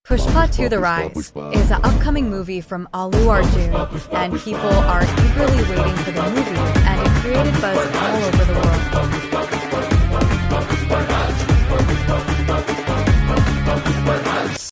Pushpa to the Rise is an upcoming movie from Allu Arjun, and people are eagerly waiting for the movie, and it created buzz all over the world.